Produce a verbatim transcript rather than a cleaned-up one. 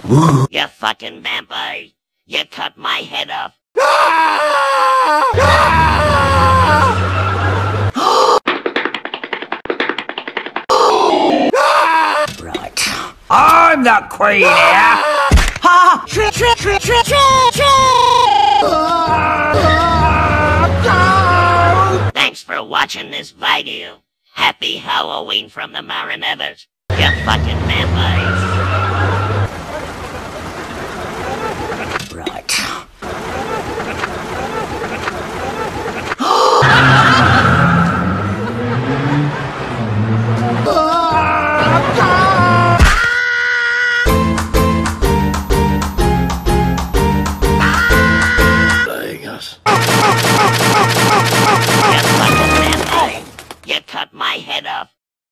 You fucking vampire! You cut my head off! Right. I'm the queen here! Ha! Trick, trick, trick, trick, trick, trick! Thanks for watching this video. Happy Halloween from the Marinevers. You fucking vampires.